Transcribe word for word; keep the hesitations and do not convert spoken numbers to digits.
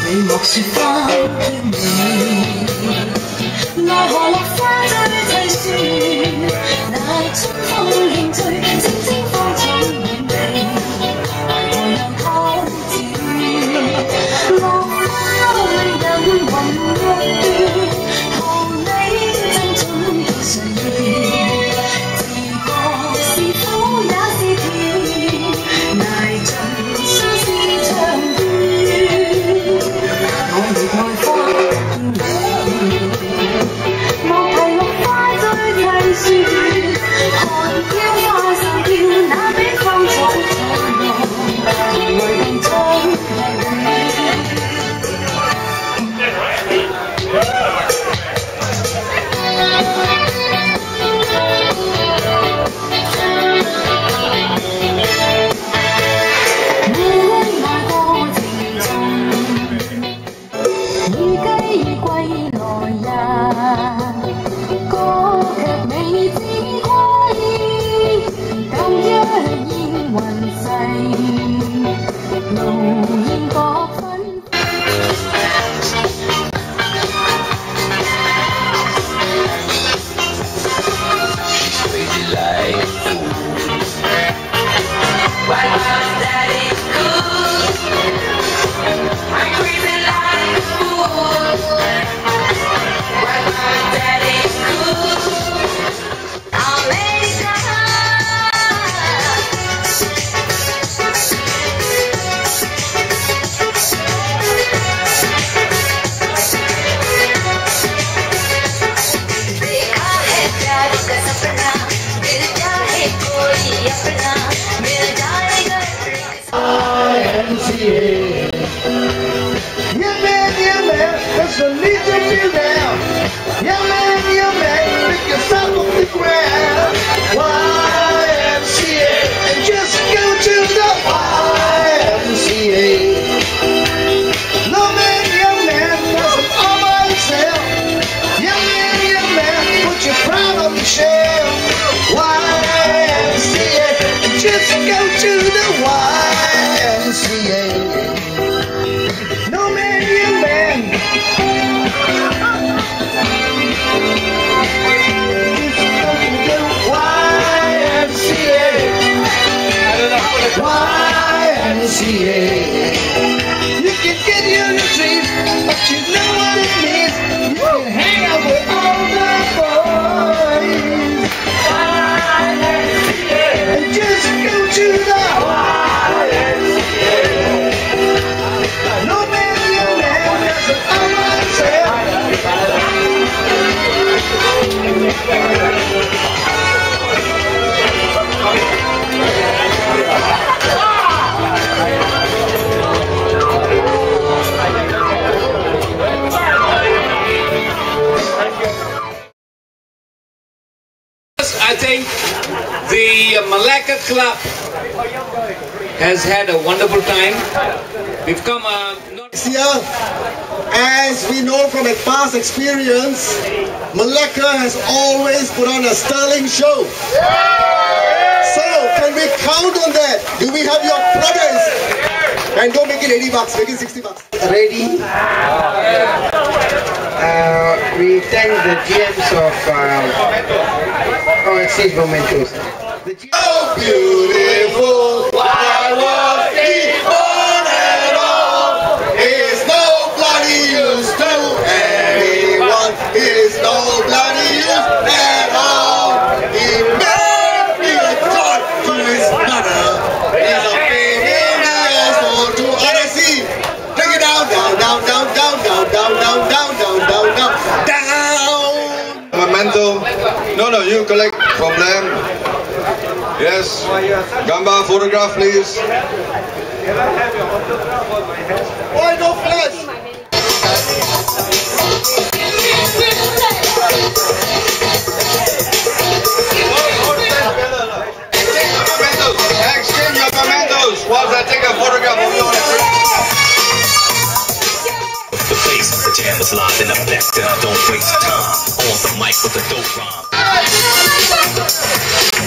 你莫說花嬌美，奈何落花堆砌樹，那春風凝聚，青青芳草遠地，為何又偷照？落花人雲欲斷，桃李爭寵到誰意？自覺是苦也是甜，捱盡相思長斷。我亦愛花嬌美，莫提落花堆砌樹，看嬌花散飄，那比芳草燦爛，原來更將 I think the Melaka Club has had a wonderful time. We've come uh, not here, as we know from a past experience, Melaka has always put on a sterling show. So, can we count on that? Do we have your brothers? And don't make it eighty bucks, make it sixty bucks. Ready? Uh, we thank the G Ms of uh, our exchange mementos. Oh, beautiful, I was born at all. It's no bloody use to anyone. It's no bloody use at all. He made me a god to his mother. He's a pain in the asshole to honesty. Take it down, down, down, down, down, down, down, down, down, down, down, down, down. Memento. No, no, you collect from them. Yes. Gamba, photograph, please. Why no flash? Exchange your mementos whilst I take a photograph of you on the screen. The face, the jam is live in effect, and I don't waste time on the mic with the dope rhyme.